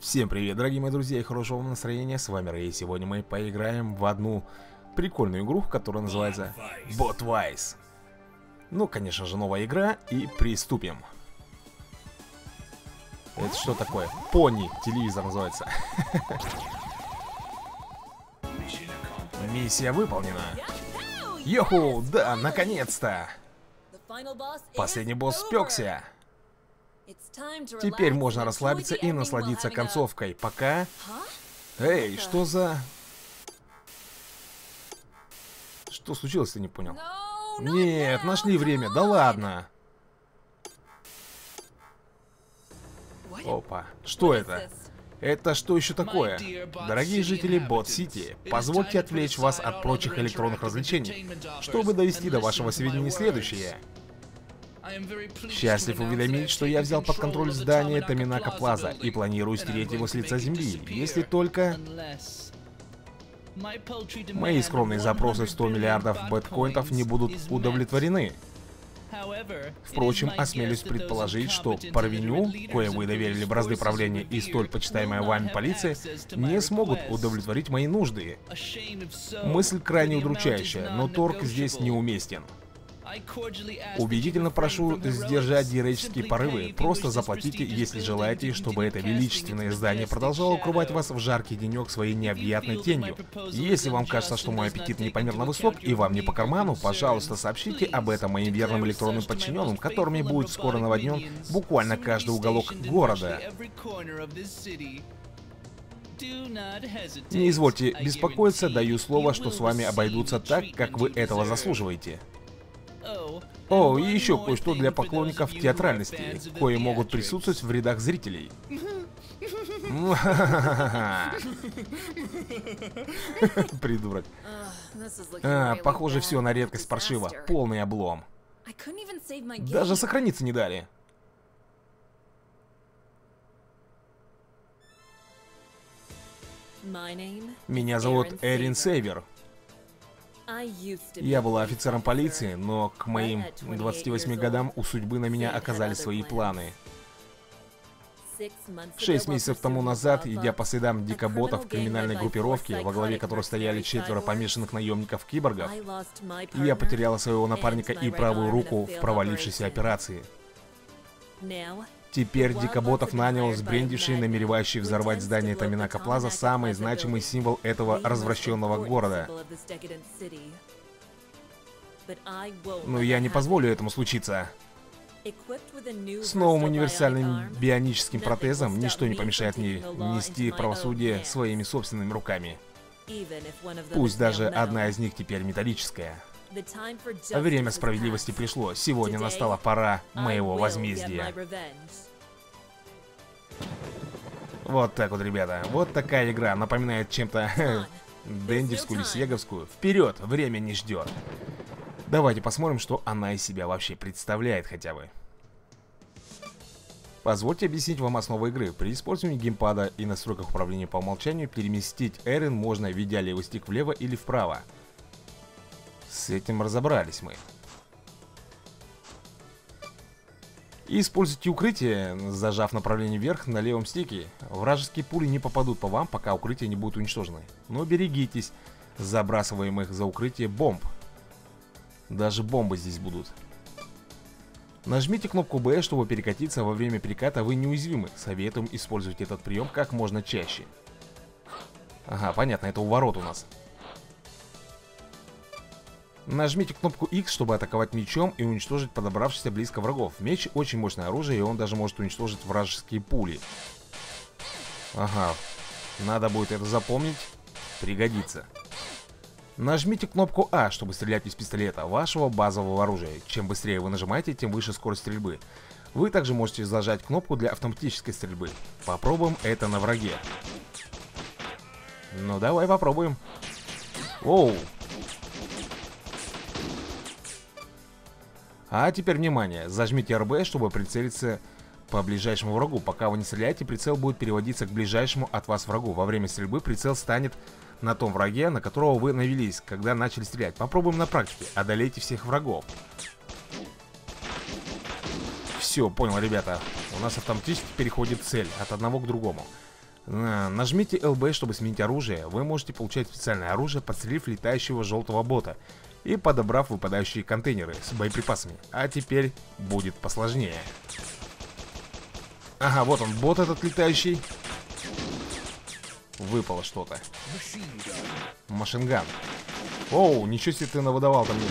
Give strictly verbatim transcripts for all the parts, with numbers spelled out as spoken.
Всем привет, дорогие мои друзья, и хорошего вам настроения. С вами Рэй. Сегодня мы поиграем в одну прикольную игру, которая называется Botwise. Ну, конечно же, новая игра, и приступим. Это что такое? Пони телевизор называется. Миссия выполнена. Йоху, да, наконец-то. Последний босс спекся. Теперь можно расслабиться и насладиться концовкой. Пока... Эй, что за... Что случилось, ты не понял? Нет, нашли время, да ладно. Опа, что это? Это что еще такое? Дорогие жители Бот-Сити, позвольте отвлечь вас от прочих электронных развлечений, чтобы довести до вашего сведения следующее. Счастлив уведомить, что я взял под контроль здание Томинака Плаза и планирую стереть его с лица земли, если только... Мои скромные запросы в сто миллиардов биткоинов не будут удовлетворены. Впрочем, осмелюсь предположить, что Парвеню, кое вы доверили бразды правления, и столь почитаемая вами полиция, не смогут удовлетворить мои нужды. Мысль крайне удручающая, но торг здесь неуместен. Убедительно прошу сдержать героические порывы. Просто заплатите, если желаете, чтобы это величественное здание продолжало укрывать вас в жаркий денек своей необъятной тенью. Если вам кажется, что мой аппетит непомерно высок и вам не по карману, пожалуйста, сообщите об этом моим верным электронным подчиненным, которыми будет скоро наводнен буквально каждый уголок города. Не извольте беспокоиться, даю слово, что с вами обойдутся так, как вы этого заслуживаете. О, и еще кое-что для поклонников театральности, кои могут присутствовать в рядах зрителей. Придурок. А, похоже, все на редкость паршиво. Полный облом. Даже сохраниться не дали. Меня зовут Эрин Сейвер. Я была офицером полиции, но к моим двадцати восьми годам у судьбы на меня оказали свои планы. Шесть месяцев тому назад, идя по следам дикоботов криминальной группировки, во главе которой стояли четверо помешанных наемников-киборгов, я потеряла своего напарника и правую руку в провалившейся операции. Теперь дикоботов нанял сбрендивший, намеревающий взорвать здание Томинака Плаза, самый значимый символ этого развращенного города. Но я не позволю этому случиться. С новым универсальным бионическим протезом ничто не помешает мне нести правосудие своими собственными руками. Пусть даже одна из них теперь металлическая. Время справедливости пришло. Сегодня настала пора моего возмездия. Вот так вот, ребята. Вот такая игра. Напоминает чем-то дендевскую или сеговскую. Вперед! Время не ждет. Давайте посмотрим, что она из себя вообще представляет хотя бы. Позвольте объяснить вам основы игры. При использовании геймпада и настройках управления по умолчанию переместить Эрин можно, ведя левый стик влево или вправо. С этим разобрались мы. Используйте укрытие, зажав направление вверх на левом стике. Вражеские пули не попадут по вам, пока укрытие не будет уничтожено. Но берегитесь забрасываемых за укрытие бомб. Даже бомбы здесь будут. Нажмите кнопку Б, чтобы перекатиться. Во время переката вы неуязвимы. Советуем использовать этот прием как можно чаще. Ага, понятно, это у ворот у нас. Нажмите кнопку X, чтобы атаковать мечом и уничтожить подобравшихся близко врагов. Меч очень мощное оружие, и он даже может уничтожить вражеские пули. Ага, надо будет это запомнить. Пригодится. Нажмите кнопку А, чтобы стрелять из пистолета, вашего базового оружия. Чем быстрее вы нажимаете, тем выше скорость стрельбы. Вы также можете зажать кнопку для автоматической стрельбы. Попробуем это на враге. Ну давай попробуем. Оу. А теперь внимание, зажмите эр бэ, чтобы прицелиться по ближайшему врагу. Пока вы не стреляете, прицел будет переводиться к ближайшему от вас врагу. Во время стрельбы прицел станет на том враге, на которого вы навелись, когда начали стрелять. Попробуем на практике. Одолейте всех врагов. Все, понял, ребята. У нас автоматически переходит цель от одного к другому. А, нажмите эл бэ, чтобы сменить оружие. Вы можете получать специальное оружие, подстрелив летающего желтого бота и подобрав выпадающие контейнеры с боеприпасами. А теперь будет посложнее. Ага, вот он, бот этот летающий. Выпало что-то. Машинган. Оу, ничего себе ты навыдавал там мне.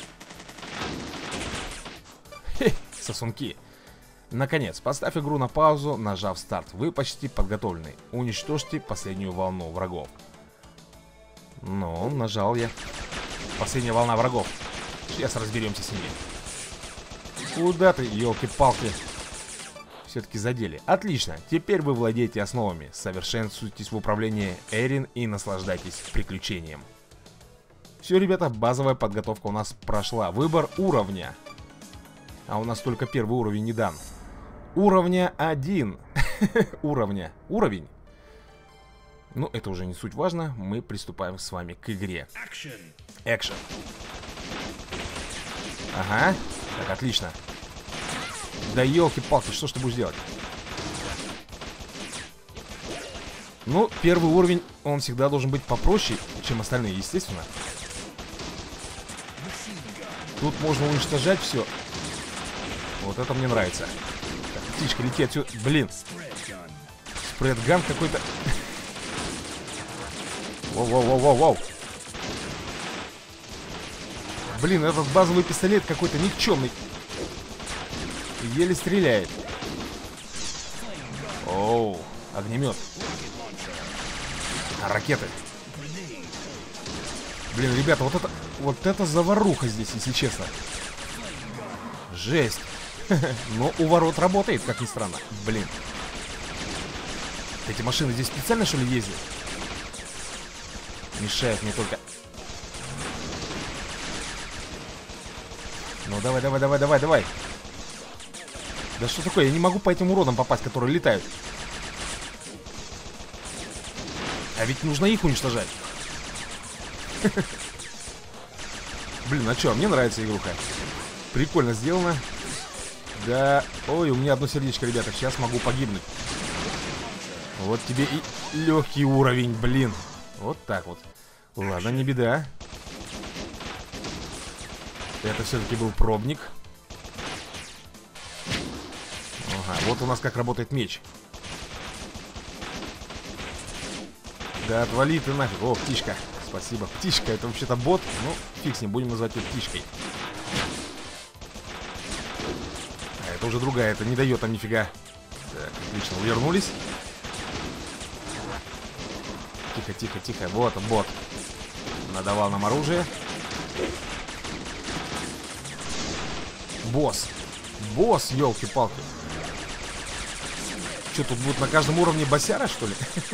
Хе, сосунки. Наконец, поставь игру на паузу, нажав старт. Вы почти подготовлены. Уничтожьте последнюю волну врагов. Ну, нажал я. Последняя волна врагов. Сейчас разберемся с ними. Куда ты, елки-палки? Все-таки задели. Отлично, теперь вы владеете основами. Совершенствуйтесь в управлении Эрин и наслаждайтесь приключением. Все, ребята, базовая подготовка у нас прошла. Выбор уровня. А у нас только первый уровень не дан. Уровня один. Уровня. Уровень. Ну, это уже не суть важно. Мы приступаем с вами к игре. Экшен. Ага. Так, отлично. Да елки-палки, что ж ты будешь делать? Ну, первый уровень, он всегда должен быть попроще, чем остальные, естественно. Тут можно уничтожать все. Вот это мне нравится. Так, птичка, лети отсюда. Блин. Спредган какой-то. Воу-воу-воу-воу-воу. Блин, этот базовый пистолет какой-то никчемный. Еле стреляет. Оу, огнемет. А, ракеты. Блин, ребята, вот это, вот это заваруха здесь, если честно. Жесть. Но у ворот работает, как ни странно. Блин. Эти машины здесь специально, что ли, ездят? Мешают мне только. Ну, давай, давай, давай, давай, давай. Да что такое? Я не могу по этим уродам попасть, которые летают. А ведь нужно их уничтожать. Блин, а что? Мне нравится игруха. Прикольно сделано. Да. Ой, у меня одно сердечко, ребята. Сейчас могу погибнуть. Вот тебе и легкий уровень, блин. Вот так вот. Ладно, не беда. Это все-таки был пробник. Ага, вот у нас как работает меч. Да отвали ты нафиг. О, птичка. Спасибо. Птичка, это вообще-то бот. Ну, фиг с ним, будем называть ее птичкой. А это уже другая, это не дает там нифига. Так, отлично, увернулись. Тихо, тихо, тихо. Вот он, бот. Надавал нам оружие. Босс. Босс, елки-палки. Что, тут будут на каждом уровне босяра, что ли?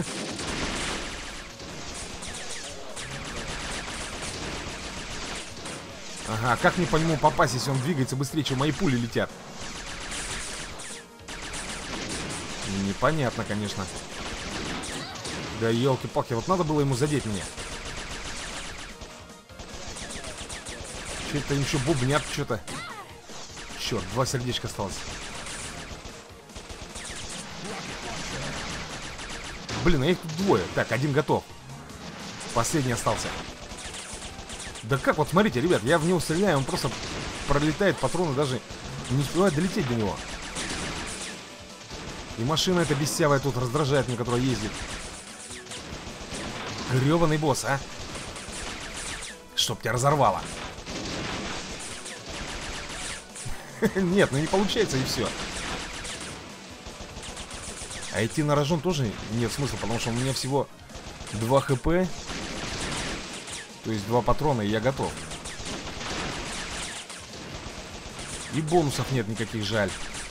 Ага, как мне по нему попасть, если он двигается быстрее, чем мои пули летят? Непонятно, конечно. Да елки-палки, вот надо было ему задеть меня. Что-то еще бубнят, что-то. Черт, два сердечка осталось. Блин, а их тут двое. Так, один готов. Последний остался. Да как вот, смотрите, ребят, я в него стреляю, он просто пролетает, патроны даже не успевает долететь до него. И машина эта бесявая тут раздражает мне, которая ездит. Гребаный босс, а? Чтоб тебя разорвало. Нет, ну не получается, и все. А идти на рожон тоже нет смысла, потому что у меня всего два хп. То есть два патрона, и я готов. И бонусов нет никаких, жаль.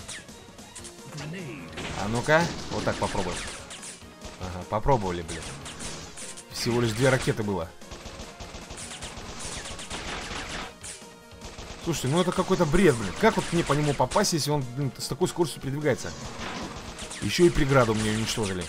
А ну-ка, вот так попробуем. Ага, попробовали, блин. Всего лишь две ракеты было. Слушайте, ну это какой-то бред, блин. Как вот мне по нему попасть, если он, блин, с такой скоростью передвигается? Еще и преграду мне уничтожили.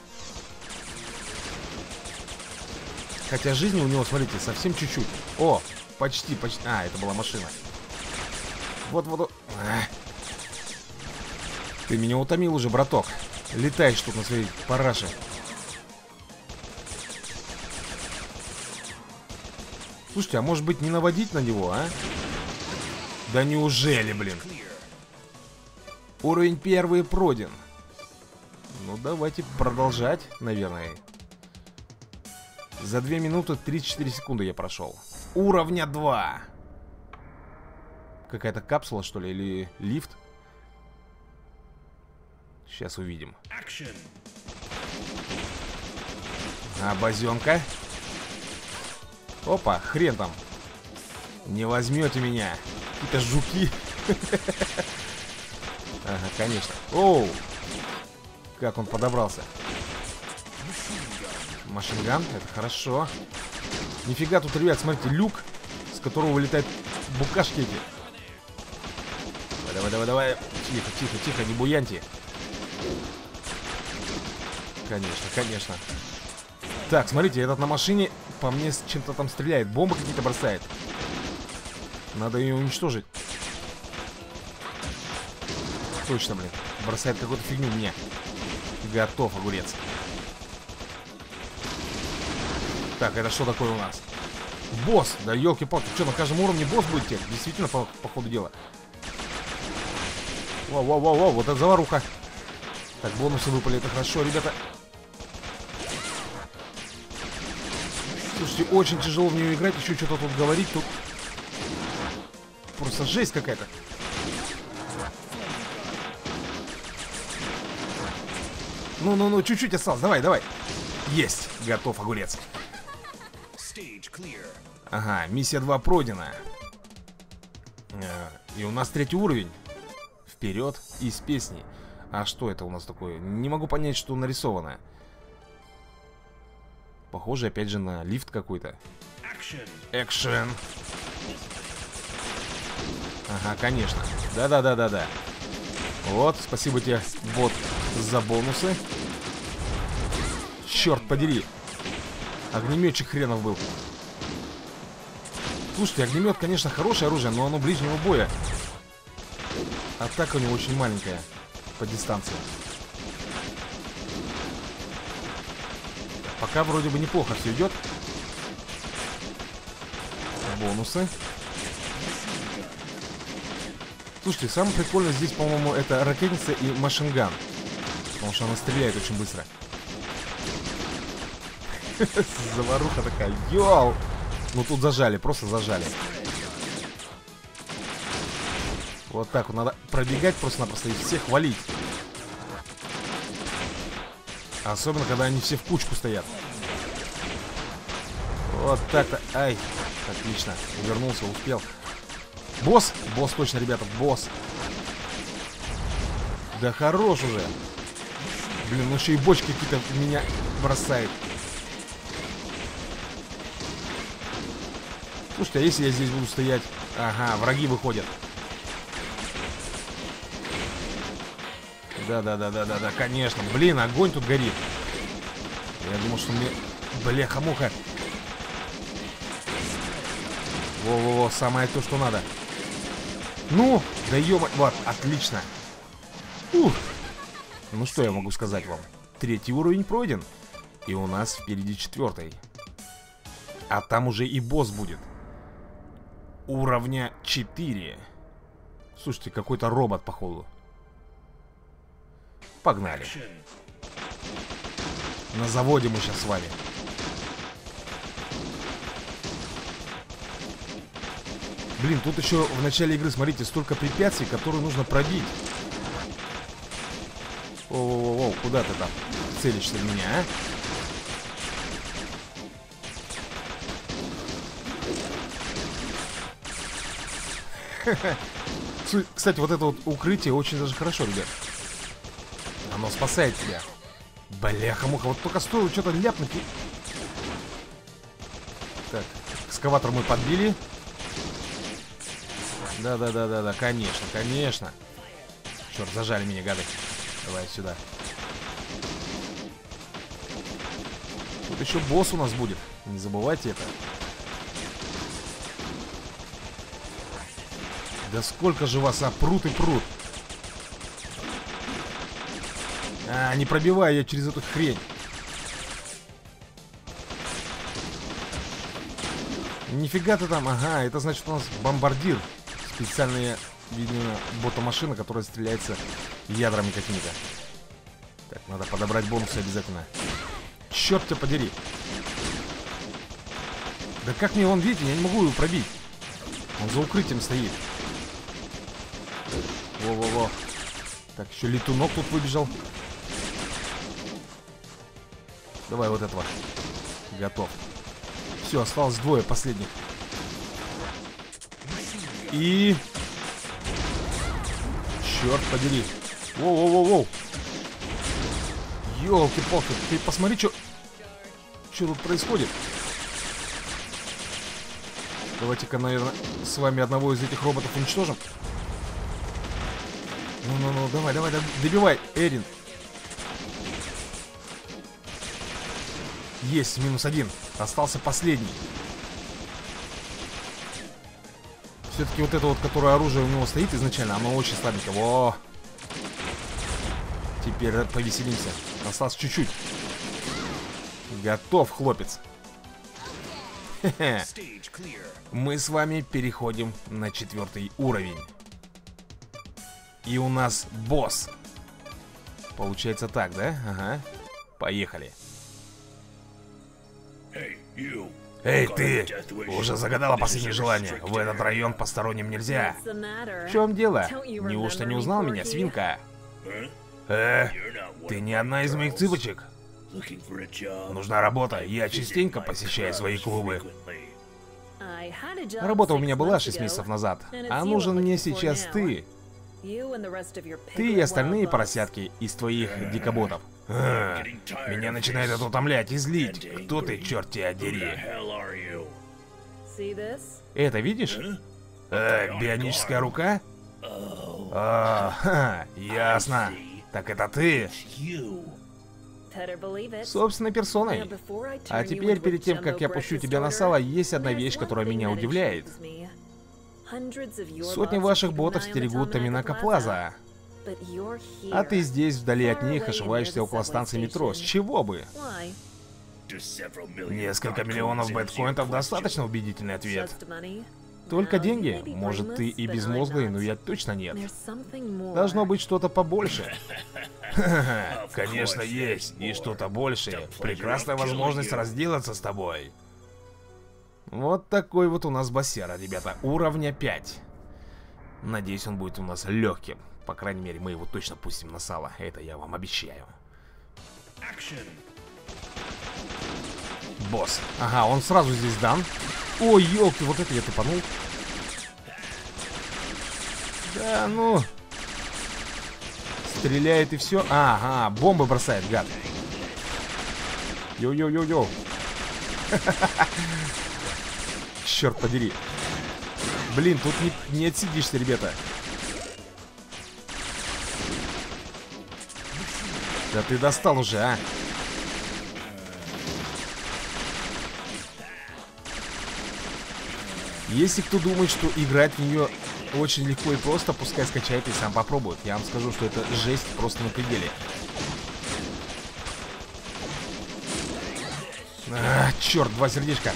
Хотя жизни у него, смотрите, совсем чуть-чуть. О, почти, почти. А, это была машина. Вот, вот. А. Ты меня утомил уже, браток. Летаешь тут на своей параше. Слушайте, а может быть не наводить на него, а? Да неужели, блин? Уровень первый пройден. Ну, давайте продолжать, наверное. За две минуты тридцать четыре секунды я прошел. Уровня два. Какая-то капсула, что ли, или лифт? Сейчас увидим. А, базенка. Опа, хрен там. Не возьмете меня. Какие-то жуки. Ага, конечно. Оу. Как он подобрался. Машинган, это хорошо. Нифига тут, ребят, смотрите, люк, с которого вылетают букашки эти. Давай, давай, давай. Тихо, тихо, тихо, не буяньте. Конечно, конечно. Так, смотрите, этот на машине по мне с чем-то там стреляет. Бомбы какие-то бросает. Надо ее уничтожить. Точно, блин. Бросает какую-то фигню мне. Готов, огурец. Так, это что такое у нас? Босс! Да елки-палки, что, на каждом уровне босс будет теперь? Действительно, по, по ходу дела. Воу-воу-воу-воу, вот это заваруха. Так, бонусы выпали, это хорошо, ребята. Слушайте, очень тяжело в нее играть, еще что-то тут говорить, тут просто жесть какая-то. Ну-ну-ну, чуть-чуть осталось, давай, давай. Есть, готов, огурец. Ага, миссия два пройдена. И у нас третий уровень. Вперед из песни. А что это у нас такое? Не могу понять, что нарисовано. Похоже, опять же, на лифт какой-то. Экшен. Ага, конечно. Да-да-да-да-да. Вот, спасибо тебе, бот, за бонусы. Черт подери. Огнеметчик хренов был. Слушайте, огнемет, конечно, хорошее оружие, но оно ближнего боя. Атака у него очень маленькая по дистанции. Пока вроде бы неплохо все идет. Бонусы. Слушайте, самое прикольное здесь, по-моему, это ракетница и машинган. Потому что она стреляет очень быстро. Заваруха такая. Йоу! Ну тут зажали, просто зажали. Вот так вот надо пробегать просто-напросто и всех валить. Особенно, когда они все в кучку стоят. Вот так-то. Ай, отлично. Увернулся, успел. Босс? Босс точно, ребята, босс. Да хорош уже. Блин, ну еще и бочки какие-то в меня бросает. Слушайте, а если я здесь буду стоять? Ага, враги выходят. Да-да-да-да-да-да, конечно. Блин, огонь тут горит. Я думал, что мне... Бляха-муха. Во-во-во, самое то, что надо. Ну, да ё-мо... Вот, отлично. Ух. Ну, что я могу сказать вам? Третий уровень пройден. И у нас впереди четвертый. А там уже и босс будет. Уровня четыре. Слушайте, какой-то робот, походу. Погнали. На заводе мы сейчас с вами. Блин, тут еще в начале игры, смотрите, столько препятствий, которые нужно пробить. О-о-о, куда ты там целишься в меня, а? Кстати, вот это вот укрытие очень даже хорошо, ребят. Оно спасает тебя. Бляха-муха, вот только стоило что-то ляпнуть. Так, экскаватор мы подбили. Да-да-да-да-да, конечно, конечно. Черт, зажали меня, гады. Давай сюда. Тут еще босс у нас будет. Не забывайте это. Да сколько же вас, а, прут и прут. А, не пробиваю я через эту хрень. Нифига ты там, ага, это значит у нас бомбардир. Специальная, видимо, бота-машина, которая стреляется ядрами какими-то. Так, надо подобрать бонусы обязательно. Черт тебя подери. Да как мне, вон, видите, я не могу его пробить. Он за укрытием стоит. Во-во-во. Так, еще летунок тут выбежал. Давай вот этого. Готов. Все, осталось двое последних. И... Черт подери. Воу-воу-воу-воу. Ёлки-палки, ты посмотри, что... Что тут происходит. Давайте-ка, наверное, с вами одного из этих роботов уничтожим. Ну-ну-ну, давай, давай, добивай, Эрин. Есть, минус один. Остался последний. Все-таки вот это вот, которое оружие у него стоит изначально, оно очень слабенькое. Во! Теперь повеселимся. Осталось чуть-чуть. Готов, хлопец. Хе-хе. Мы с вами переходим на четвертый уровень. И у нас босс. Получается так, да? Ага. Поехали. Эй, ты! Уже загадала последнее желание. В этот район посторонним нельзя. В чем дело? Неужто не узнал меня, свинка? Э, ты не одна из моих цыпочек? Нужна работа. Я частенько посещаю свои клубы. Работа у меня была шесть месяцев назад. А нужен мне сейчас ты. Ты и остальные поросятки из твоих дикоботов. А, меня начинает это утомлять и злить. Кто ты, черт тебя дери? Это видишь? Э, бионическая рука? А, ха, ясно. Так это ты? Собственной персоной. А теперь, перед тем, как я пущу тебя на сало, есть одна вещь, которая меня удивляет. Сотни ваших ботов стерегут Томинака Плаза. А ты здесь, вдали от них, ошиваешься около станции метро. С чего бы? Несколько миллионов бэткоинтов — достаточно убедительный ответ. Только деньги? Может, ты и безмозглый, но я точно нет. Должно быть что-то побольше. Конечно, есть. И что-то большее. Прекрасная возможность разделаться с тобой. Вот такой вот у нас боссера, ребята. Уровня пять. Надеюсь, он будет у нас легким. По крайней мере, мы его точно пустим на сало. Это я вам обещаю. Босс. Ага, он сразу здесь дан. Ой, елки, вот это я тупанул. Да ну. Стреляет и все. Ага, бомбы бросает, гад. Йоу-йоу-йоу-йоу. Черт подери. Блин, тут не, не отсидишься, ребята. Да ты достал уже, а. Если кто думает, что играть в нее очень легко и просто, пускай скачает и сам попробует. Я вам скажу, что это жесть просто на пределе. А, черт, два сердечка.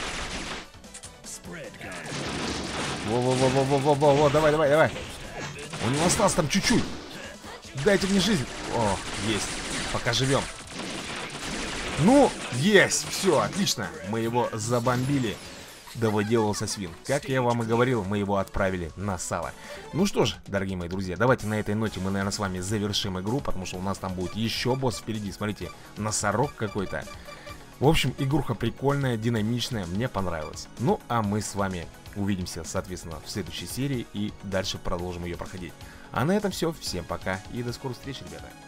Во-во-во-во-во-во-во, давай, давай, давай. У него осталось там чуть-чуть. Дайте мне жизнь. О, есть. Пока живем. Ну, есть. Все, отлично. Мы его забомбили. Да выделался свин. Как я вам и говорил, мы его отправили на сало. Ну что ж, дорогие мои друзья, давайте на этой ноте мы, наверное, с вами завершим игру, потому что у нас там будет еще босс впереди. Смотрите, носорог какой-то. В общем, игруха прикольная, динамичная, мне понравилась. Ну, а мы с вами увидимся, соответственно, в следующей серии и дальше продолжим ее проходить. А на этом все. Всем пока и до скорых встреч, ребята.